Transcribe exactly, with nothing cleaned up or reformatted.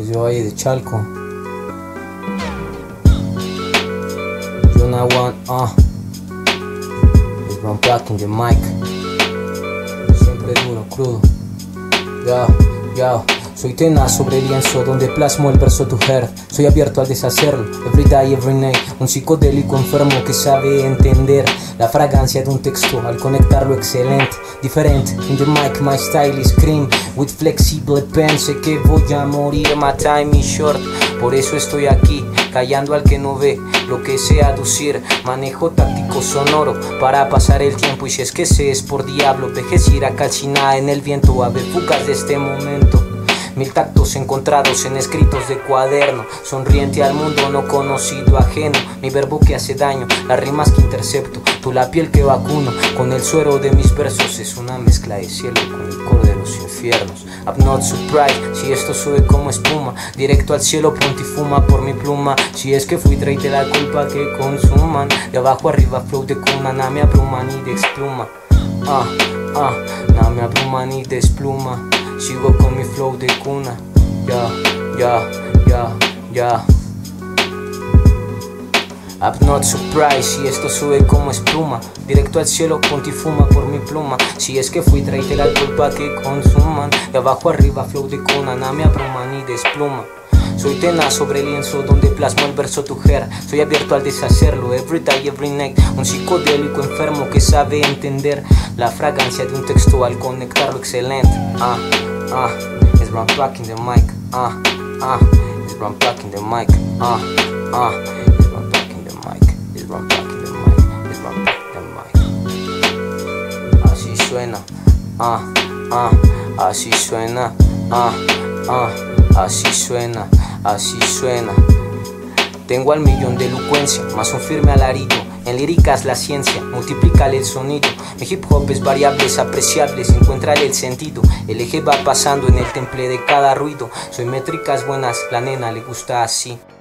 Desde Valle de Chalco. Jonah One, ah uh. It's Ron Black in the mic. Siempre duro, crudo. Yo, yo. Soy tenaz sobre el lienzo donde plasmo el verso to her. Soy abierto al deshacerlo, every day, every night. Un psicodélico enfermo que sabe entender la fragancia de un texto al conectarlo excelente. Diferente, in the mic my style is cream. With flexible pen, sé que voy a morir, my time is short. Por eso estoy aquí, callando al que no ve lo que sé aducir. Manejo táctico sonoro para pasar el tiempo. Y si es que sé es por diablo, vejez irá calcinada en el viento. A ver fugas de este momento. Mil tactos encontrados en escritos de cuaderno. Sonriente al mundo no conocido ajeno. Mi verbo que hace daño, las rimas que intercepto. Tú la piel que vacuno, con el suero de mis versos. Es una mezcla de cielo con el coro de los infiernos. I'm not surprised, si esto sube como espuma. Directo al cielo pontifuma por mi pluma. Si es que fui traíte la culpa que consuman. De abajo arriba flow de cuna, na me abruma ni despluma. Ah, ah, na me abruma ni despluma. Sigo con mi flow de cuna. Ya, ya, ya, ya. I'm not surprised, si esto sube como espuma. Directo al cielo pontifuma por mi pluma. Si es que fui traíte la culpa que consuman. De abajo arriba flow de cuna, na me abruma ni despluma. Soy tenaz sobre el lienzo donde plasmo el verso to her. Soy abierto al deshacerlo, every day, every night. Un psicodélico enfermo que sabe entender la fragancia de un texto al conectarlo excelente. Ah, ah, it's Ron Black in the mic. Ah, ah, it's Ron Black in the mic. Ah, ah, it's Ron Black in the mic. It's Ron Black in the mic. It's Ron Black in the mic. Así suena. Ah, ah, así suena. Ah, ah, así suena. Así suena. Tengo al millón de elocuencia, más un firme alarido. En líricas la ciencia, multiplícale el sonido. Mi hip hop es variable, es apreciable, encuéntrale el sentido. El eje va pasando en el temple de cada ruido. Soy métricas buenas, la nena le gusta así.